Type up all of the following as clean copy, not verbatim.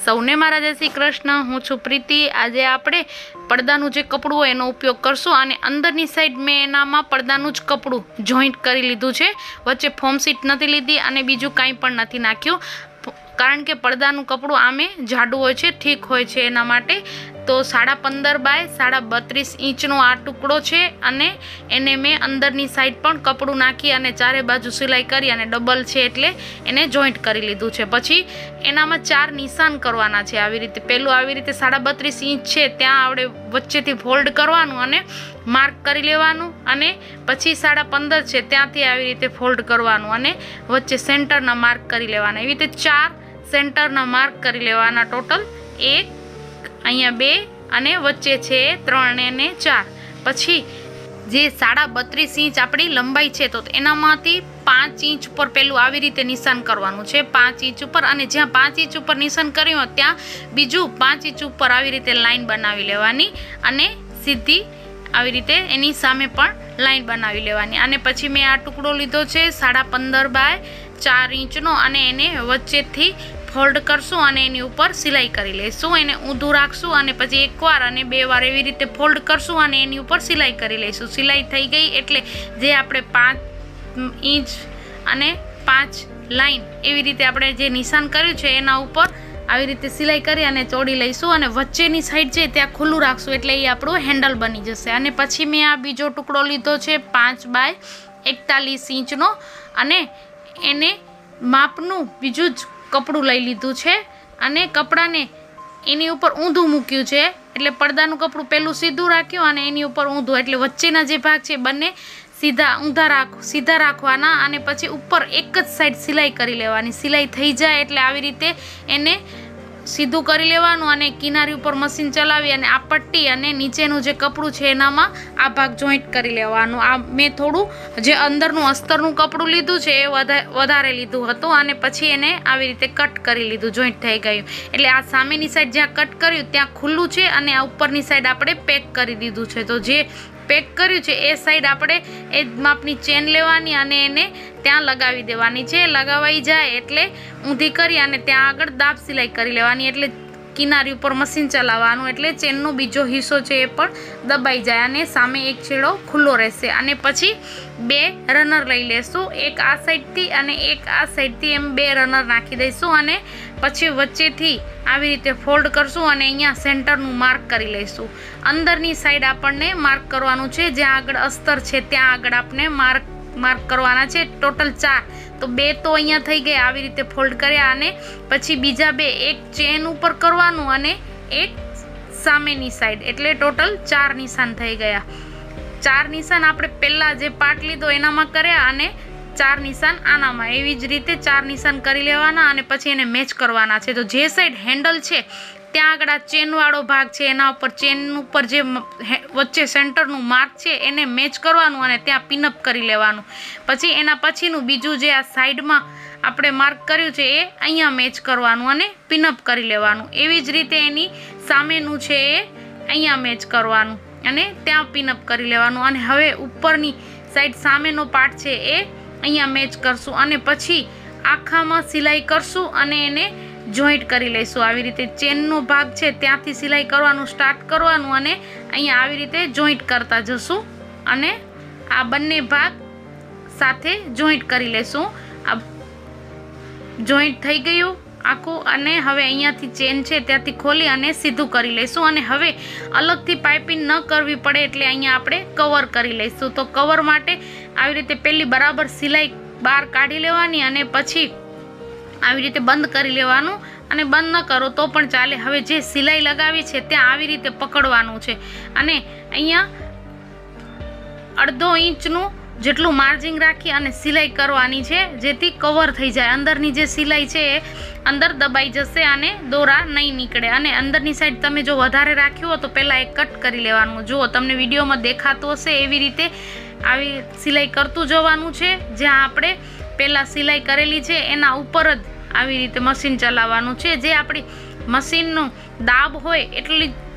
સૌને મારા જય શ્રી કૃષ્ણ। હું છું પ્રીતિ। આજે આપણે પડદાનું જે કપડું હોય એનો ઉપયોગ કરશું અને અંદરની સાઈડ મેં એનામાં પડદાનું જ કપડું જોઈન્ટ કરી લીધું છે। વચ્ચે ફોર્મ શીટ નથી લીધી અને બીજું કાંઈ પણ નથી નાખ્યું, કારણ કે પડદાનું કપડું આમે જાડું હોય છે, ઠીક હોય છે એના માટે। તો 15.5 બાય 32 ઇંચનો આ ટુકડો છે અને એને મેં અંદરની સાઈડ પણ કપડું નાખી અને ચારે બાજુ સિલાઈ કરી અને ડબલ છે એટલે એને જોઈન્ટ કરી લીધું છે। પછી એનામાં 4 નિશાન કરવાના છે આવી રીતે। પહેલું આવી રીતે 32.5 ઇંચ છે ત્યાં આપણે વચ્ચેથી ફોલ્ડ કરવાનું અને માર્ક કરી લેવાનું, અને પછી 15.5 છે ત્યાંથી આવી રીતે ફોલ્ડ કરવાનું અને વચ્ચે સેન્ટરના માર્ક કરી લેવાના। એવી રીતે 4 સેન્ટરના માર્ક કરી લેવાના। ટોટલ 1, અહીંયા 2 અને વચ્ચે છે 3 અને 4। પછી જે 32.5 ઇંચ આપણી લંબાઈ છે તો એનામાંથી 5 ઇંચ ઉપર પેલું આવી રીતે નિશાન કરવાનું છે, 5 ઇંચ ઉપર, અને જ્યાં 5 ઇંચ ઉપર નિશાન કર્યું ત્યાં બીજું 5 ઇંચ ઉપર આવી રીતે લાઈન બનાવી લેવાની અને સીધી આવી રીતે એની સામે પણ લાઈન બનાવી લેવાની। અને પછી મેં આ ટુકડો લીધો છે 15.5 બાય 4 ઇંચનો અને એને વચ્ચેથી ફોલ્ડ કરશું અને એની ઉપર સિલાઈ કરી લઈશું। એને ઊંધું રાખશું અને પછી એકવાર અને 2 વાર એવી રીતે ફોલ્ડ કરશું અને એની ઉપર સિલાઈ કરી લઈશું। સિલાઈ થઈ ગઈ એટલે જે આપણે 5 ઇંચ અને 5 લાઈન એવી રીતે આપણે જે નિશાન કર્યું છે એના ઉપર આવી રીતે સિલાઈ કરી અને ચોડી લઈશું અને વચ્ચેની સાઈડ છે ત્યાં ખુલ્લું રાખશું એટલે એ આપણું હેન્ડલ બની જશે। અને પછી મેં આ બીજો ટુકડો લીધો છે 5 બાય 41 ઇંચનો અને એને માપનું બીજું જ કપડું લઈ લીધું છે અને કપડાને એની ઉપર ઊંધું મૂક્યું છે, એટલે પડદાનું કપડું પેલું સીધું રાખ્યું અને એની ઉપર ઊંધું, એટલે વચ્ચેના જે ભાગ છે બંને સીધા રાખવાના અને પછી ઉપર એક જ સાઈડ સિલાઈ કરી લેવાની। સિલાઈ થઈ જાય એટલે આવી રીતે એને સીધું કરી લેવાનું અને કિનારી ઉપર મશીન ચલાવી અને આ પટ્ટી અને નીચેનું જે કપડું છે એનામાં આ ભાગ જોઈન્ટ કરી લેવાનું। આ મેં થોડું જે અંદરનું અસ્તરનું કપડું લીધું છે એ વધારે લીધું હતું અને પછી એને આવી રીતે કટ કરી લીધું, જોઈન્ટ થઈ ગયું। એટલે આ સામેની સાઈડ જ્યાં કટ કર્યું ત્યાં ખુલ્લું છે અને આ ઉપરની સાઈડ આપણે પેક કરી દીધું છે। તો જે પેક કર્યું છે એ સાઈડ આપણે એ માપની ચેન લેવાની અને એને ત્યાં લગાવી દેવાની છે। લગાવાઈ જાય એટલે ઊંધી કરી અને ત્યાં આગળ દાબ સિલાઈ કરી લેવાની, એટલે કિનારી ઉપર મશીન ચલાવવાનું એટલે ચેનનો બીજો હિસ્સો છે એ પણ દબાઈ જાય અને સામે એક છેડો ખુલ્લો રહેશે। અને પછી 2 રનર લઈ લેશું, એક આ સાઈડથી અને એક આ સાઈડથી, એમ 2 રનર નાખી દઈશું અને પછી વચ્ચેથી આવી રીતે ફોલ્ડ કરશું અને અહીંયા સેન્ટરનું માર્ક કરી લઈશું। અંદરની સાઈડ આપણને માર્ક કરવાનું છે, જ્યાં આગળ અસ્તર છે ત્યાં આગળ આપણે માર્ક કરવાના છે। ટોટલ 4, તો 2 તો અહીંયા થઈ ગયા આવી રીતે ફોલ્ડ કર્યા અને પછી બીજા 2 એક ચેન ઉપર કરવાનું અને એક સામેની સાઈડ, એટલે ટોટલ 4 નિશાન થઈ ગયા। 4 નિશાન આપણે પહેલાં જે પાર્ટ લીધો એનામાં કર્યા અને 4 નિશાન આનામાં, એવી જ રીતે 4 નિશાન કરી લેવાના અને પછી એને મેચ કરવાના છે। તો જે સાઈડ હેન્ડલ છે ત્યાં આગળ આ ચેનવાળો ભાગ છે એના ઉપર ચેન ઉપર જે વચ્ચે સેન્ટરનું માર્ક છે એને મેચ કરવાનું અને ત્યાં પિનઅપ કરી લેવાનું। પછી એના પછીનું બીજું જે આ સાઈડમાં આપણે માર્ક કર્યું છે એ અહીંયા મેચ કરવાનું અને પિનઅપ કરી લેવાનું। એવી જ રીતે એની સામેનું છે એ અહીંયા મેચ કરવાનું અને ત્યાં પિનઅપ કરી લેવાનું। અને હવે ઉપરની સાઈડ સામેનો પાર્ટ છે એ અહીંયા મેચ કરશું અને પછી આખામાં સિલાઈ કરશું અને એને જોઈન્ટ કરી લઈશું। આવી રીતે ચેનનો ભાગ છે ત્યાંથી સિલાઈ કરવાનું સ્ટાર્ટ કરવાનું અને અહીંયા આવી રીતે જોઈન્ટ કરતા જશું અને આ બંને ભાગ સાથે જોઈન્ટ કરી લેશું। આ જોઈન્ટ થઈ ગયું આખું અને હવે અહીંયાથી ચેન છે ત્યાંથી ખોલી અને સીધું કરી લઈશું। અને હવે અલગથી પાઇપિંગ ન કરવી પડે એટલે અહીંયા આપણે કવર કરી લઈશું। તો કવર માટે આવી રીતે પહેલી બરાબર સિલાઈ બહાર કાઢી લેવાની અને પછી આવી રીતે બંધ કરી લેવાનું, અને બંધ ન કરો તો પણ ચાલે। હવે જે સિલાઈ લગાવી છે ત્યાં આવી રીતે પકડવાનું છે અને અહીંયા 1/2 ઇંચનું જેટલું માર્જિંગ રાખી અને સિલાઈ કરવાની છે, જેથી કવર થઈ જાય। અંદરની જે સિલાઈ છે એ અંદર દબાઈ જશે અને દોરા નહીં નીકળે। અને અંદરની સાઈડ તમે જો વધારે રાખ્યું હોય તો પહેલાં એક કટ કરી લેવાનું। જુઓ તમને વિડીયોમાં દેખાતું હશે એવી રીતે આવી સિલાઈ કરતું જવાનું છે। જ્યાં આપણે પહેલાં સિલાઈ કરેલી છે એના ઉપર જ આવી રીતે મશીન ચલાવવાનું છે। જે આપણી મશીનનું દાબ હોય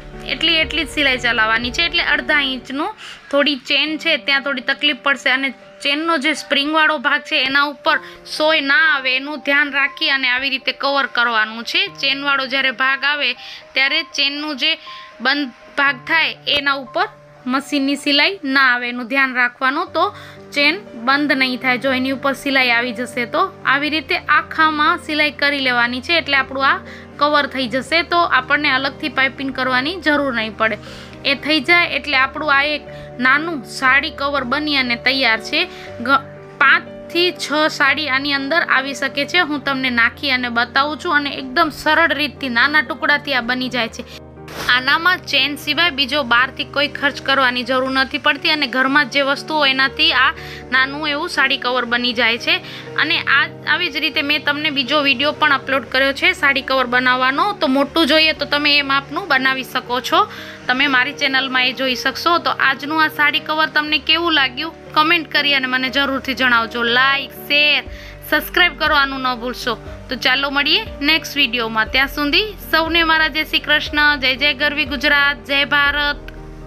એટલી જ સિલાઈ ચલાવવાની છે। એટલે 1/2 ઇંચનું થોડી ચેન છે ત્યાં થોડી તકલીફ પડશે અને ચેનનો જે સ્પ્રિંગવાળો ભાગ છે એના ઉપર સોય ના આવે એનું ધ્યાન રાખી અને આવી રીતે કવર કરવાનું છે. ચેનવાળો જ્યારે ભાગ આવે ત્યારે ચેનનું જે બંધ ભાગ થાય એના ઉપર મશીનની સિલાઈ ના આવે એનું ધ્યાન રાખવાનું, તો ચેન બંધ નહીં થાય. જો એની ઉપર સિલાઈ આવી જશે તો આવી રીતે આખામાં સિલાઈ કરી લેવાની છે, એટલે આપણું આ કવર થઈ જશે. તો આપણને અલગથી પાઇપિંગ કરવાની જરૂર નહીં પડે. એ થઈ જાય એટલે આપણું આ એક નાનું સાડી કવર બની અને તૈયાર છે. 5 થી 6 સાડી આની અંદર આવી શકે છે. હું તમને નાખી અને બતાવું છું, અને એકદમ સરળ રીતથી નાના ટુકડાથી આ બની જાય છે. આનામાં ચેન સિવાય બીજો બહારથી કોઈ ખર્ચ કરવાની જરૂર નથી પડતી, અને ઘરમાં જે વસ્તુઓ એનાથી આ નાનું એવું સાડી કવર બની જાય છે. અને આવી જ રીતે મેં તમને બીજો વિડીયો પણ અપલોડ કર્યો છે સાડી કવર બનાવવાનો, તો મોટું જોઈએ તો તમે એ માપનું બનાવી શકો છો. તમે મારી ચેનલમાં એ જોઈ શકશો. તો આજનું આ સાડી કવર તમને કેવું લાગ્યું કમેન્ટ કરી અને મને જરૂરથી જણાવજો. લાઈક, શેર, સબસ્ક્રાઈબ કરવાનું ન ભૂલશો. તો ચાલો મળીએ નેક્સ્ટ વિડીયોમાં. ત્યાં સુધી સૌને મારા જય શ્રી કૃષ્ણ. જય જય ગરવી ગુજરાત. જય ભારત.